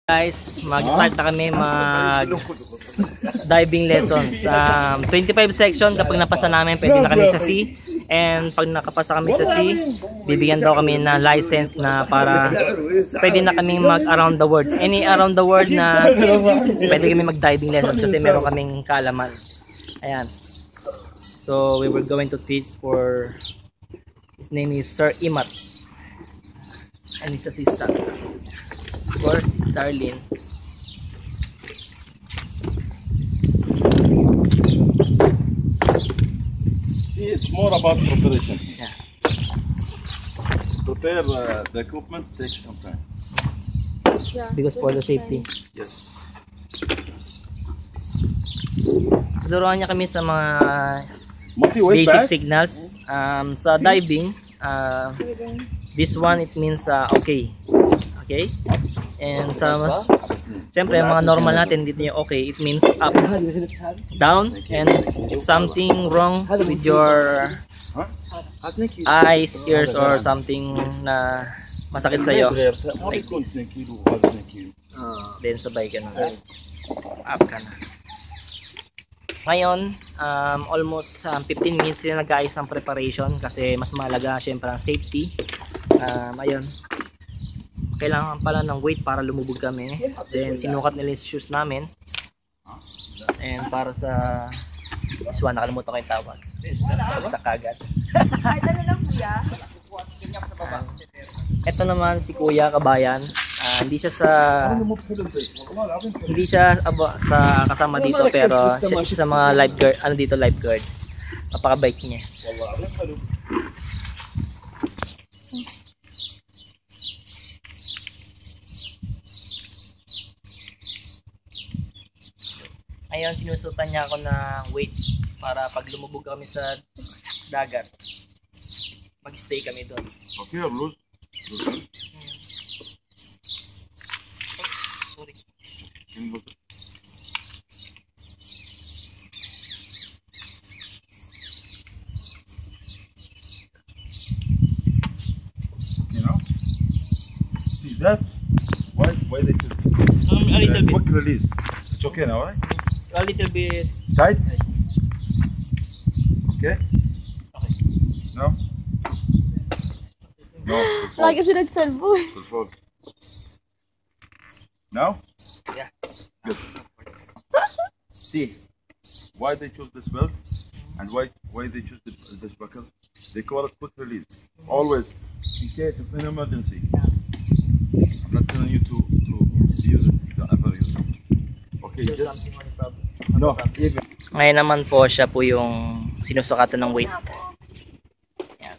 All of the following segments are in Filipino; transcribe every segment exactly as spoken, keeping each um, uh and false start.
Guys, mag-start na kami mag diving lessons. Um, twenty-five section kapag napasa namin, pwede na kami sa sea. And pag nakapasa kami sa sea, bibigyan daw kami na license na para pwede na kami mag around the world. Any around the world na pwede kami mag diving lessons kasi meron kaming kaalaman. Ayan. So we were going to teach for, his name is Sir Imat and his assistant. Of course, Darlene. See, it's more about preparation. Yeah. Prepare uh, the equipment takes some time. Yeah, Because for the safety. Yes. Turuan niya kami sa mga Murphy, wait basic back. signals. Um, sa diving, uh, this one it means uh, okay. Okay? And sa mas, siyempre mga normal natin dito yung okay, it means up, down, and if something wrong with your eyes, ears, or something na masakit sa'yo, like this, then sabay ka na, up ka na. Ngayon, um, almost um, fifteen minutes sila nag-aayos ng preparation kasi mas mahalaga siyempre ang safety. Um, ayun. Kailangan pala ng weight para lumubog kami. Then sinukat nila yung shoes namin. And para sa iswa, nakalimutan ko yung tawag. Sa kagat. Kahit ano lang kuya. Uh, ito naman si Kuya Kabayan. Uh, hindi siya sa hindi siya aba, sa kasama dito pero siya, siya sa mga lifeguard, ano dito lifeguard. Napaka-bike niya. Ngayon, sinusutan niya ako ng weights para pag lumubog kami sa dagat, mag-stay kami doon. Okay, Bruce. Sorry. You know? See, that's why, why they should Um, a little bit. quick release. It's okay now, right? A little bit. Tight? Okay? Okay. No? No. Lagi sila nagsalbo. Control. Now? Yeah. Good. See, why they choose this belt and why why they choose this, this buckle? They call it quick release. Always, in case of an emergency. I'm not telling you to, to use it, don't ever use it. Okay, Do just... something on the problem. No, even... Ngayon naman po siya po yung sinusukatan ng weight. Yan.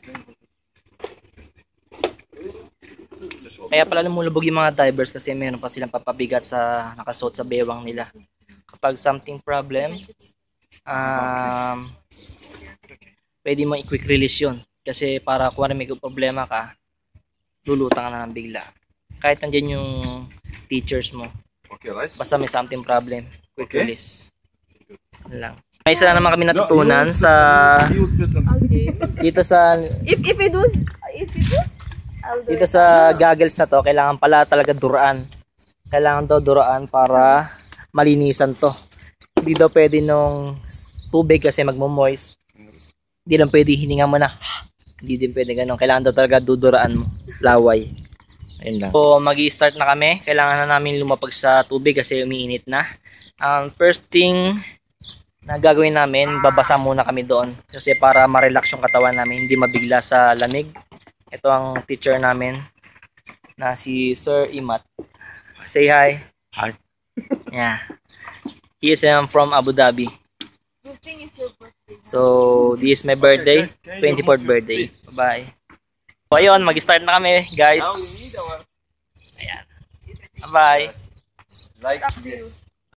Kaya pala lumulubog yung mga divers kasi meron pa silang papabigat sa nakasuot sa bewang nila. Kapag something problem, um, pwede mo i-quick release yun. Kasi para kung may problema ka, lulutang ka na ng bigla. Kahit nandiyan yung teachers mo. Okay, right? Basta may something problem, quick Okay. release. Ano lang. May isa na naman kami natutunan No, you- sa you use it and- Okay. dito sa If if it was if it was I'll do dito it. sa goggles na to, kailangan pala talaga duraan. Kailangan to duraan para malinisan to. Hindi daw pwede nung tubig kasi magmo-moist. Hindi lang pwede hininga mo na. Hindi din pwede ganun. Kailangan daw talaga duduraan mo. Laway. Ayun lang. So, mag-i-start na kami. Kailangan na namin lumapag sa tubig kasi umiinit na. Um, first thing na gagawin namin, babasa muna kami doon. Kasi para ma-relax yung katawan namin, hindi mabigla sa lamig. Ito ang teacher namin na si Sir Imat. Say hi. Hi. Yeah. He is um, from Abu Dhabi. Good thing is your birthday. So, this is my birthday. Okay, okay. twenty-fourth birthday. Bye-bye. So, ayun, mag-start na kami, guys. Ayan. Bye-bye. Like Up to you. this.